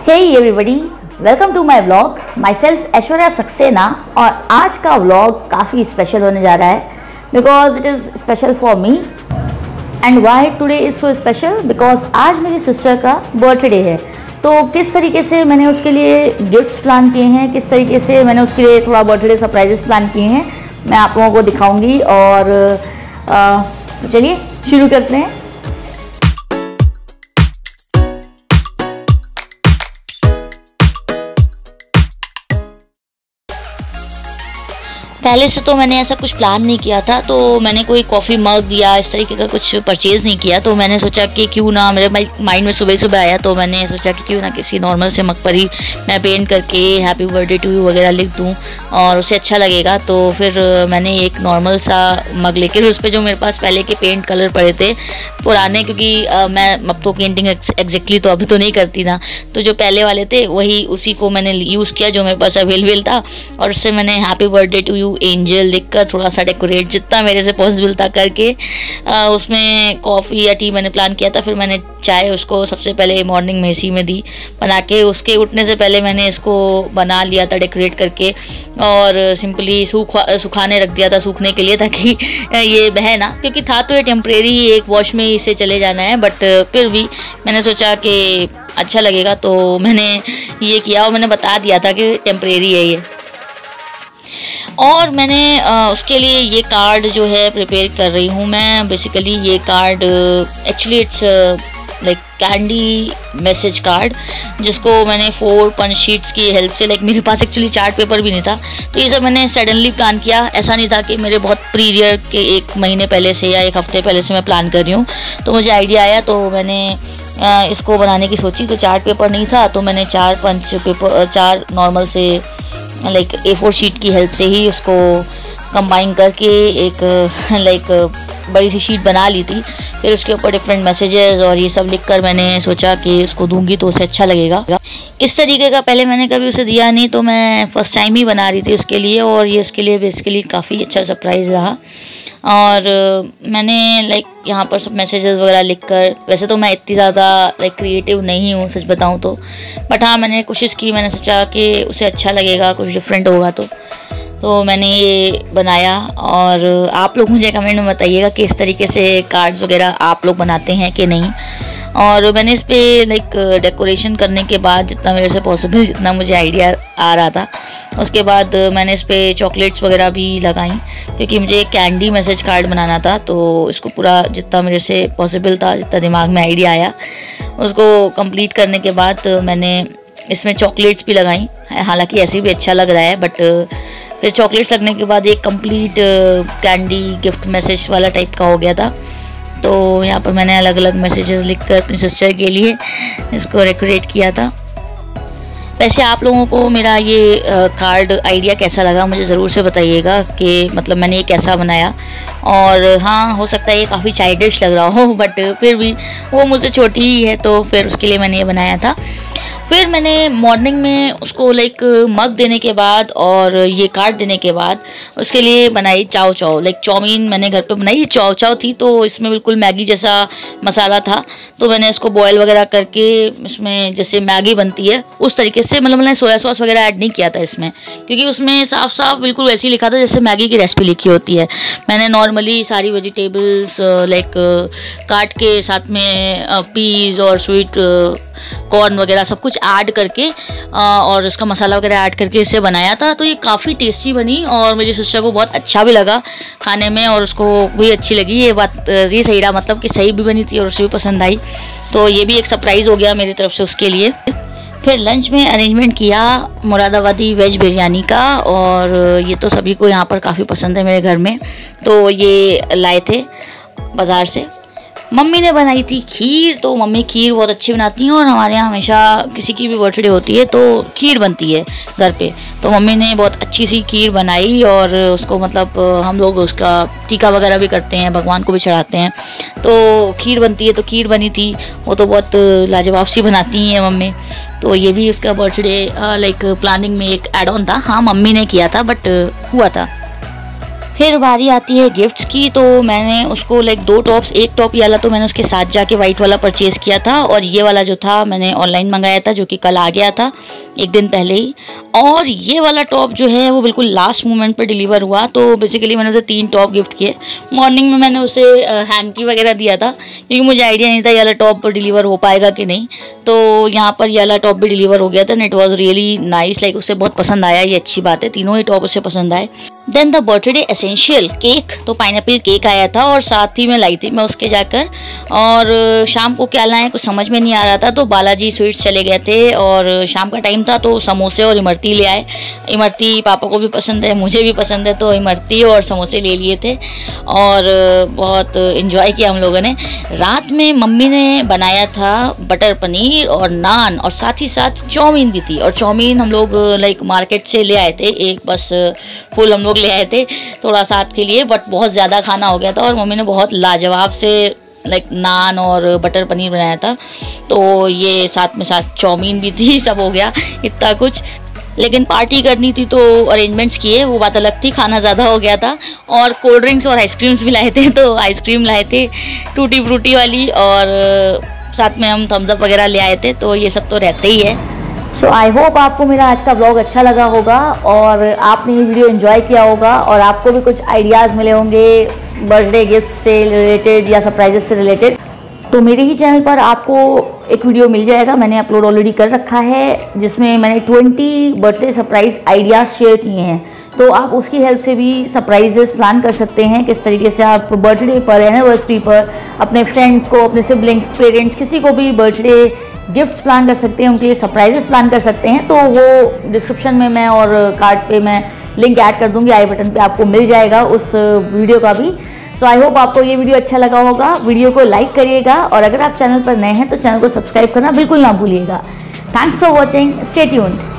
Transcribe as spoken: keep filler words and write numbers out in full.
Hey everybody, welcome to my vlog. Myself Aishwarya Saxena और आज का व्लॉग काफ़ी स्पेशल होने जा रहा है because it is special for me. And why today is so special because आज मेरी सिस्टर का बर्थडे है. तो किस तरीके से मैंने उसके लिए गिफ्ट्स प्लान किए हैं, किस तरीके से मैंने उसके लिए थोड़ा बर्थडे सरप्राइजेस प्लान किए हैं, मैं आप लोगों को दिखाऊंगी. और आ, चलिए शुरू करते हैं. पहले से तो मैंने ऐसा कुछ प्लान नहीं किया था, तो मैंने कोई कॉफ़ी मग या इस तरीके का कुछ परचेज़ नहीं किया. तो मैंने सोचा कि क्यों ना, मेरे माइंड में सुबह सुबह आया तो मैंने सोचा कि क्यों ना किसी नॉर्मल से मग पर ही मैं पेंट करके हैप्पी बर्थडे टू यू वगैरह लिख दूं और उसे अच्छा लगेगा. तो फिर मैंने एक नॉर्मल सा मग लेकर उस पर जो मेरे पास पहले के पेंट कलर पड़े थे पुराने, क्योंकि आ, मैं अब तो पेंटिंग एग्जैक्टली तो अभी तो नहीं करती ना, तो जो पहले वाले थे वही उसी को मैंने यूज़ किया जो मेरे पास अवेलेबल था. और उससे मैंने happy birthday to you angel लिखकर थोड़ा सा डेकोरेट जितना मेरे से पॉसिबल था करके आ, उसमें कॉफ़ी या टी मैंने प्लान किया था. फिर मैंने चाय उसको सबसे पहले मॉर्निंग में इसी में दी बना के. उसके उठने से पहले मैंने इसको बना लिया था डेकोरेट करके और सिंपली सूखा सुखाने रख दिया था सूखने के लिए, ताकि ये बहे ना, क्योंकि था तो ये टेम्परेरी ही, एक वॉश में इसे चले जाना है. बट फिर भी मैंने सोचा कि अच्छा लगेगा तो मैंने ये किया और मैंने बता दिया था कि टेम्परेरी है ये. और मैंने आ, उसके लिए ये कार्ड जो है प्रिपेयर कर रही हूँ मैं. बेसिकली ये card actually it's like candy message card, जिसको मैंने फोर पंच शीट्स की हेल्प से, लाइक मेरे पास एक्चुअली चार्ट पेपर भी नहीं था, तो ये सब मैंने सडनली प्लान किया. ऐसा नहीं था कि मेरे बहुत प्रीरियर के एक महीने पहले से या एक हफ्ते पहले से मैं प्लान कर रही हूँ. तो मुझे आइडिया आया तो मैंने आ, इसको बनाने की सोची. तो चार्ट पेपर नहीं था तो मैंने चार पंच पेपर, चार नॉर्मल से लाइक ए फोर शीट की हेल्प से ही उसको कंबाइन करके एक लाइक बड़ी सी शीट बना ली थी. फिर उसके ऊपर डिफरेंट मैसेजेस और ये सब लिखकर मैंने सोचा कि उसको दूंगी तो उसे अच्छा लगेगा. इस तरीके का पहले मैंने कभी उसे दिया नहीं, तो मैं फ़र्स्ट टाइम ही बना रही थी उसके लिए. और ये उसके लिए बेसिकली काफ़ी अच्छा सरप्राइज़ रहा. और मैंने लाइक यहाँ पर सब मैसेजेस वगैरह लिखकर, वैसे तो मैं इतनी ज़्यादा लाइक क्रिएटिव नहीं हूँ सच बताऊँ तो, बट हाँ मैंने कोशिश की. मैंने सोचा कि उसे अच्छा लगेगा, कुछ डिफरेंट होगा तो तो मैंने ये बनाया. और आप लोग मुझे कमेंट में बताइएगा कि इस तरीके से कार्ड्स वगैरह आप लोग बनाते हैं कि नहीं. और मैंने इस पर लाइक डेकोरेशन करने के बाद जितना मेरे से पॉसिबल, जितना मुझे आइडिया आ रहा था, उसके बाद मैंने इस पर चॉकलेट्स वगैरह भी लगाई, क्योंकि मुझे एक कैंडी मैसेज कार्ड बनाना था. तो इसको पूरा जितना मेरे से पॉसिबल था, जितना दिमाग में आइडिया आया, उसको कंप्लीट करने के बाद मैंने इसमें चॉकलेट्स भी लगाई. हालांकि ऐसे भी अच्छा लग रहा है, बट फिर चॉकलेट्स लगने के बाद एक कंप्लीट कैंडी गिफ्ट मैसेज वाला टाइप का हो गया था. तो यहाँ पर मैंने अलग अलग मैसेजेस लिखकर अपनी सिस्टर के लिए इसको डेकोरेट किया था. वैसे आप लोगों को मेरा ये कार्ड आइडिया कैसा लगा मुझे ज़रूर से बताइएगा कि मतलब मैंने ये कैसा बनाया. और हाँ, हो सकता है ये काफ़ी चाइल्डिश लग रहा हो, बट फिर भी वो मुझसे छोटी ही है तो फिर उसके लिए मैंने ये बनाया था. फिर मैंने मॉर्निंग में उसको लाइक मग देने के बाद और ये कार्ड देने के बाद उसके लिए बनाई चाव चाव, लाइक चाउमीन मैंने घर पे बनाई. चाव चाव थी तो इसमें बिल्कुल मैगी जैसा मसाला था, तो मैंने इसको बॉयल वगैरह करके इसमें जैसे मैगी बनती है उस तरीके से, मतलब मैंने सोया सॉस वगैरह ऐड नहीं किया था इसमें, क्योंकि उसमें साफ साफ बिल्कुल वैसे ही लिखा था जैसे मैगी की रेसिपी लिखी होती है. मैंने नॉर्मली सारी वेजिटेबल्स लाइक काट के साथ में पीज़ और स्वीट कॉर्न वगैरह सब कुछ ऐड करके आ, और उसका मसाला वगैरह ऐड करके इसे बनाया था. तो ये काफ़ी टेस्टी बनी और मेरी सिस्टर को बहुत अच्छा भी लगा खाने में और उसको भी अच्छी लगी. ये बात ये सही रहा, मतलब कि सही भी बनी थी और उसे भी पसंद आई. तो ये भी एक सरप्राइज़ हो गया मेरी तरफ से उसके लिए. फिर लंच में अरेंजमेंट किया मुरादाबादी वेज बिरयानी का, और ये तो सभी को यहाँ पर काफ़ी पसंद है मेरे घर में. तो ये लाए थे बाज़ार से. मम्मी ने बनाई थी खीर, तो मम्मी खीर बहुत अच्छी बनाती हैं और हमारे यहाँ हमेशा किसी की भी बर्थडे होती है तो खीर बनती है घर पे. तो मम्मी ने बहुत अच्छी सी खीर बनाई और उसको मतलब हम लोग उसका टीका वगैरह भी करते हैं, भगवान को भी चढ़ाते हैं. तो खीर बनती है, तो खीर बनी थी. वो तो बहुत लाजवाब सी बनाती हैं मम्मी. तो ये भी उसका बर्थडे लाइक प्लानिंग में एक एड ऑन था. हाँ मम्मी ने किया था बट हुआ था. फिर बारी आती है गिफ्ट्स की, तो मैंने उसको लाइक दो टॉप्स, एक टॉप ये वाला तो मैंने उसके साथ जाके वाइट वाला परचेज़ किया था, और ये वाला जो था मैंने ऑनलाइन मंगाया था, जो कि कल आ गया था एक दिन पहले ही। और ये वाला टॉप जो है वो बिल्कुल लास्ट मोमेंट पे डिलीवर हुआ। तो बेसिकली मैंने उसे तीन टॉप गिफ्ट किए। मॉर्निंग में मैंने उसे हैंकी वगैरह दिया था, क्योंकि मुझे आइडिया नहीं था ये वाला टॉप डिलीवर हो पाएगा कि नहीं। तो यहाँ पर ये वाला टॉप भी डिलीवर हो गया था, and it was really nice. Like उसे बहुत पसंद आया, ये अच्छी बात है, तीनों ही टॉप उसे पसंद आए। Then the birthday essential cake, तो पाइनएप्पल केक आया था, और साथ ही मैं लाई थी मैं उसके जाकर। और शाम को क्या लाएं कुछ समझ में नहीं आ रहा था, तो बालाजी स्वीट्स चले गए थे, और शाम का टाइम था तो समोसे और इमरती ले आए। इमरती पापा को भी पसंद है, मुझे भी पसंद है, तो इमरती और समोसे ले लिए थे, और बहुत इन्जॉय किया हम लोगों ने। रात में मम्मी ने बनाया था बटर पनीर और नान, और साथ ही साथ चाउमीन भी थी। और चाउमीन हम लोग लाइक मार्केट से ले आए थे, एक बस फुल हम लोग ले आए थे थोड़ा साथ के लिए, बट बहुत ज़्यादा खाना हो गया था, और मम्मी ने बहुत लाजवाब से लाइक नान और बटर पनीर बनाया था। तो ये साथ में साथ चाउमीन भी थी, सब हो गया इतना कुछ। लेकिन पार्टी करनी थी तो अरेंजमेंट्स किए, वो बात अलग थी, खाना ज़्यादा हो गया था। और कोल्ड ड्रिंक्स और आइसक्रीम्स भी लाए थे, तो आइसक्रीम लाए थे टूटी फ्रूटी वाली, और साथ में हम थम्स अप वगैरह ले आए थे, तो ये सब तो रहते ही है। सो आई होप आपको मेरा आज का ब्लॉग अच्छा लगा होगा, और आपने ये वीडियो एंजॉय किया होगा, और आपको भी कुछ आइडियाज़ मिले होंगे बर्थडे गिफ्ट से रिलेटेड या सरप्राइजेस से रिलेटेड। तो मेरे ही चैनल पर आपको एक वीडियो मिल जाएगा, मैंने अपलोड ऑलरेडी कर रखा है, जिसमें मैंने twenty birthday surprise ideas share किए हैं। तो आप उसकी हेल्प से भी सरप्राइजेस प्लान कर सकते हैं, किस तरीके से आप बर्थडे पर, एनिवर्सरी पर अपने फ्रेंड्स को, अपने सिबलिंग्स, पेरेंट्स, किसी को भी बर्थडे गिफ्ट्स प्लान कर सकते हैं, उनके लिए सरप्राइजेस प्लान कर सकते हैं। तो वो डिस्क्रिप्शन में मैं और कार्ड पे मैं लिंक ऐड कर दूंगी, आई बटन पे आपको मिल जाएगा उस वीडियो का भी। सो आई होप आपको ये वीडियो अच्छा लगा होगा। वीडियो को लाइक करिएगा, और अगर आप चैनल पर नए हैं तो चैनल को सब्सक्राइब करना बिल्कुल ना भूलिएगा। Thanks for watching, stay tuned.